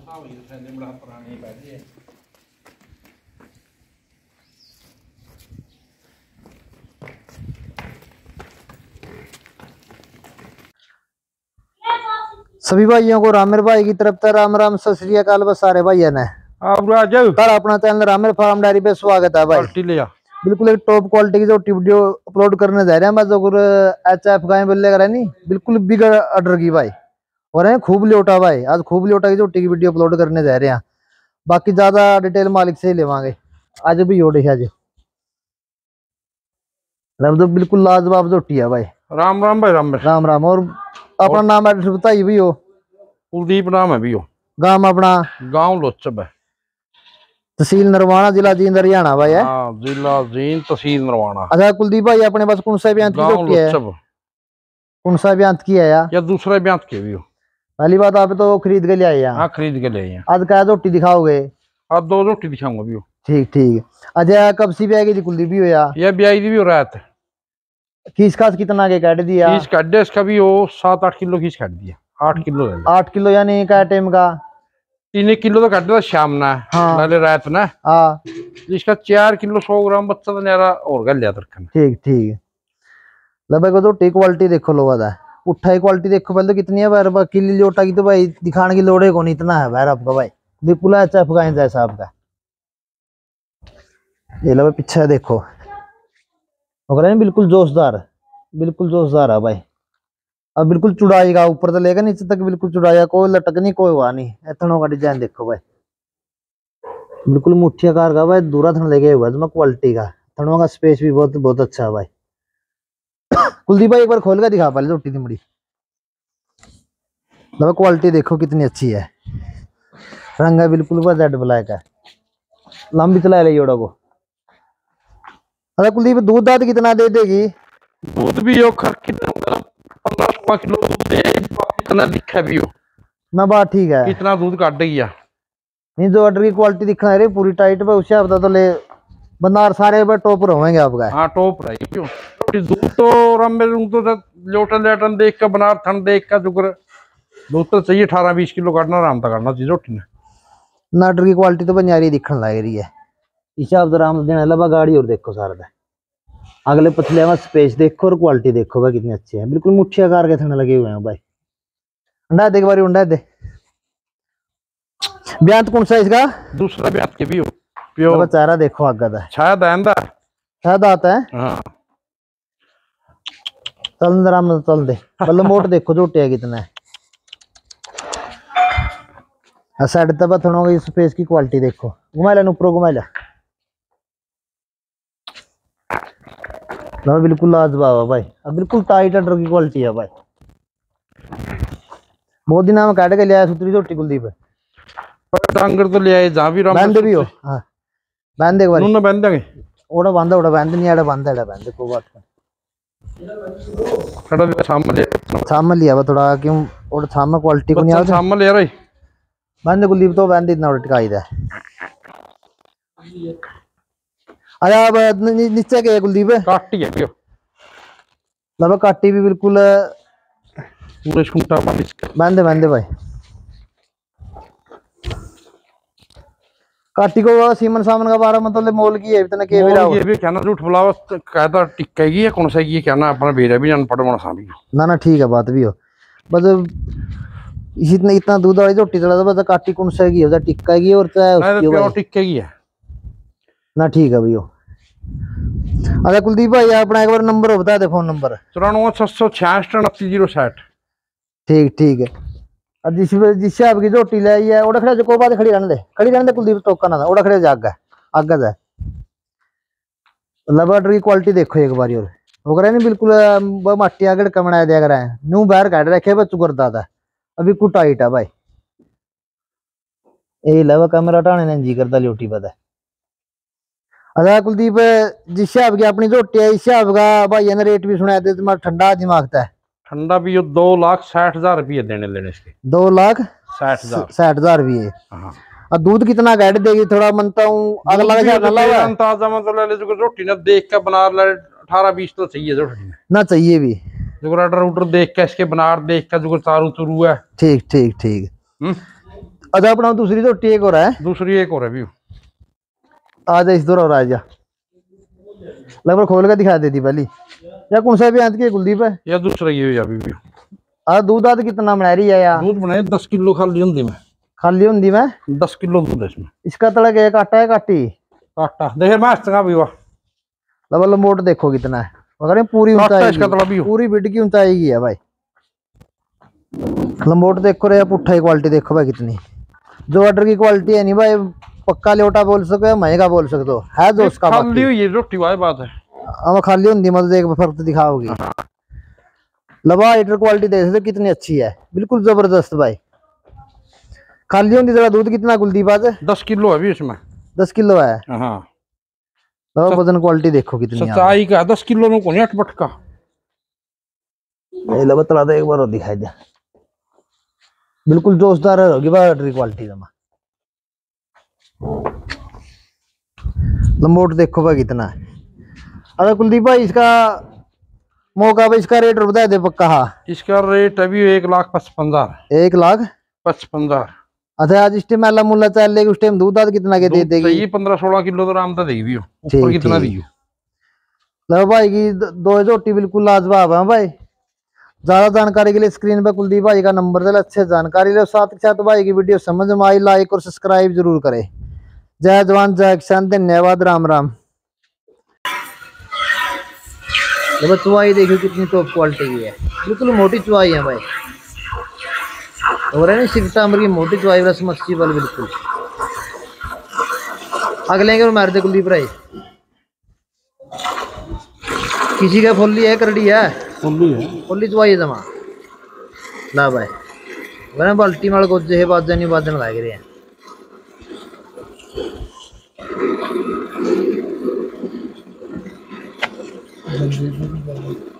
सभी भाइयों को रामेर भाई की तरफ से राम राम सत श्री अकाल। बस सारे भाइयों ने कल अपना चैनल रामेर फार्म डायरी पे स्वागत है भाई। बिल्कुल एक टॉप क्वालिटी की जो वीडियो अपलोड करने जा रहे हैं। बस जो एचएफ गाय बोले कर नहीं, बिल्कुल बिग ऑर्डर की भाई और है खूब लोटा भाई। आज खूब लोटा की जो की वीडियो अपलोड करने जा रहे हैं। बाकी ज्यादा डिटेल मालिक से ही लेवांगे। आज भी योटे आज तो बिल्कुल लाजवाब जोटी है भाई। राम राम भाई। राम राम। और अपना नाम एड्रेस बताइए भी हो। कुलदीप नाम है भी हो। गांव अपना गांव लोचब है, तहसील नरवाना, जिला जींद, हरियाणा भाई है। जिला जींद, तहसील नरवाना। अच्छा कुलदीप भाई अपने पास कौन सा ब्यांत की जोटी है? कौन सा ब्यांत की है या दूसरा ब्यांत के भी हो? पहली बात आप तो खरीद के ले आए। हाँ खरीद के ले आए। आज क्या जोटी दिखाओगे? आज दो जोटी दिखाऊंगा भी हो। ठीक ठीक। अच्छा कब सी ब्याह की कुलदीप भी हो या? यह ब्याई भी हो रहा है। खींच खास कितना के काट दिया? खींच काट दिया इसका भी हो 7-8 किलो खींच काट दिया। 8 किलो 8 किलो यानी क्या टाइम का? 3 किलो तो काट दिया शाम ना। हाँ रात ना। हाँ इसका 4 किलो 100 ग्राम बच्चा तो न्यारा और गल लिया तरकन। ठीक ठीक। लगभग तो टी क्वालिटी देखो लो वादा उठा ही क्वालिटी देखो पहले तो कितनी है भाई। किली लोटा की तो भाई दिखाने की लोड़े को नहीं, इतना है भाई आपका भाई। बिल्कुल अच्छा फगाए जैसा आपका ये लो पीछे देखो वगैरह बिल्कुल जोशदार, बिल्कुल जोशदार है भाई। अब बिल्कुल चुड़ाएगा ऊपर से लेकर नीचे तक बिल्कुल चुड़ाया, कोई लटक नहीं कोई हुआ नहीं। इतनों का डिजाइन देखो भाई, बिल्कुल मुठ्ठी आकार का भाई। दूरा थन लेके हुआ है क्वालिटी का। थनों का स्पेस भी बहुत बहुत अच्छा है भाई। कुलदीप भाई एक बार खोल कर दिखा पहले रोटी दी मुड़ी। क्वालिटी देखो कितनी अच्छी है। रंग है बिल्कुल वह जेड ब्लैक है। लंबी चला ले जोड़ा को। अरे कुलदीप दूध दाद कितना दे देगी? दूध भी हो 15 किलो कितना दिखा भी हो ना बात ठीक है। कितना दूध काट गया नहीं जो ऑर्डर की क्वालिटी दिखा रही पूरी टाइट पे उससे आप तो ले बंदार सारे पे टॉप रहेंगे आपका। हाँ टॉप रहे क्यों दूध तो रंबे तो लोटन लेटन देख कर बना ठंड देख का जुगर दूध तो चाहिए 18-20 किलो काटना आराम तक काटना चाहिए रोटी ने। नाटर की क्वालिटी तो बनियारी दिखने लग रही है। हिसाब से आराम देने लगा गाड़ी। और देखो सारा अगले पतले में स्पेस देखो और क्वालिटी देखो भाई कितनी अच्छी है। बिल्कुल मुठ्ठी आकार के थने लगे हुए हैं भाई। अंडा दे एक बार अंडा दे। ब्यांत कौन सा इसका? दूसरा ब्यांत के भी हो प्योर। चारा देखो आगे दा शायद आंदा शायद आता है। हाँ चल जरा चल दे मतलब मोट देखो झोटे है कितना है। साइड तक थोड़ा स्पेस की क्वालिटी देखो। घुमा ले ऊपर घुमा ले। बिल्कुल लाजवाब है भाई। अब बिल्कुल टाइट अंडर की क्वालिटी है भाई। बहुत दिन में काट के लिया सुतरी झोटी कुलदीप डांगर तो ले आए जहां भी बांध भी हो। हाँ बांध एक बार नून बांध देंगे। ओड़ा बांधा ओड़ा बांध नहीं आड़ा बांधा एड़ा बांध को बात खड़ा सामने लिया थोड़ा क्यों और सामने क्वालिटी को नहीं आ सामने ले रही बांध कुलदीप तो बांध इतना टिकाई दे। अरे अब नीचे के कुलदीप काटी है क्यों लगभग काटी भी बिल्कुल पूरे छूटा बांधे बांधे भाई। काटी को सीमन सामन का बारह मतलब मोल की है इतना के ये भी कहना झूठ बुलावा कहता टिक्केगी है कौन सा ये कहना अपना बेरा भी अनपढ़ बना सा भी ना ठीक है बात भी हो। बस इतना इतना दूध वाली रोटी चला बस काटी कौन सा की हो टिक्केगी और चाहे टिक्केगी है ना ठीक है भैया। अरे कुलदीप भाई अपना एक बार नंबर बता दे। फोन नंबर 94 666 ठीक ठीक है। जिससे आपकी झोटी ले आई है ओड़ा खड़े को बात खड़ी रहने दे कुलदीप टोका ना ओड़ा खड़े जाग आगे जाए। लबर्डर की क्वालिटी देखो एक बार और वो करे नहीं बिल्कुल मट्टी आगे कमना दिया कर न्यू बाहर काट रखे बच्चू करता था अभी कुछ टाइट है भाई। ये लवा कैमरा हटाने ने जी करता लोटी पता। अच्छा कुलदीप जिस हिसाब की अपनी झोटी है इस हिसाब का भाई ने रेट भी सुनाया तुम्हारा ठंडा दिमाग था। ठंडा भी 2,60,000 रुपये देने लेने इसके 2,60,000 रुपये। और दूध कितना गाइड देगी थोड़ा मनता हूँ अगला अंदाजा मतलब रोटी ना देख के बना 18-20 तो चाहिए रोटी ना चाहिए भी जो ऑर्डर देख के इसके बनार देख के जो चारू चुरू है। ठीक ठीक ठीक। अच्छा अपना दूसरी झोटी एक और है, दूसरी एक और है भी। आ जा इस दौर और आ जा, लगभग खोल के दिखा देती पहली या कौन सा भी आंत की कुलदीप है या दूसरा ये अभी भी। दूध आध कितना बना रही है यार? दूध बनाए 10 किलो खाली होंगी में। खाली होंगी में 10 किलो दूध है इसमें। इसका तड़क है काटा है काटी काटा देखे मस्त भी वाह। लबल लंबोट देखो कितना है मगर पूरी ऊंचाई, इसका तड़ा भी पूरी बिड की ऊंचाई की है भाई। लंबोट देखो रे, पुट्ठा की क्वालिटी देखो भाई कितनी, जो ऑर्डर की क्वालिटी है नहीं भाई, पक्का लोटा बोल सको महंगा बोल सकते हो है जो उसका खाली हुई है रोटी वाली बात है। हम खाली होंगी मतलब एक फर्क तो दिखाओगी। लबा लीटर क्वालिटी देख सकते कितनी अच्छी है, बिल्कुल जबरदस्त भाई। खाली होंगी जरा दूध कितना कुलदीप आज? 10 किलो है भी इसमें। 10 किलो है। हाँ वजन क्वालिटी देखो कितनी सच्चाई का 10 किलो में कौन अटपट का बतला दे एक बार और दिखाई दे, बिल्कुल जोशदार होगी बैटरी क्वालिटी में। लंबोट देखो भाई कितना है। अरे कुलदीप भाई इसका मौका भाई, इसका रेट बता दे पक्का। हाँ इसका रेट अभी 1,55,000। 1,55,000। अच्छा आज इस टाइम मेला मुला चल लेगी, उस टाइम दूध कितना के दे देगी? ये 15-16 किलो तो आराम से देगी। ऊपर कितना दी? लो भाई की दो झोटी बिल्कुल लाजवाब है भाई। ज्यादा जानकारी के लिए स्क्रीन पे कुलदीप भाई का नंबर दे, अच्छे जानकारी लो। साथ के साथ भाई की वीडियो समझ में आई लाइक और सब्सक्राइब जरूर करे। जय जवान जय किसान, धन्यवाद, राम राम। चुवाई देखियो कितनी टॉप क्वालिटी की है, बिल्कुल मोटी चुवाई है भाई। और है ना सिकटा अमर की मोटी चुवाई वाला समर्सिबल बिल्कुल। अगले के मार दे कुलदीप भाई। किसी का फुल्ली है करड़ी है? फुल्ली चुवाई है जमा ना भाई। वरना बाल्टी माल को जे बाजा नहीं बाजन लग रहे हैं।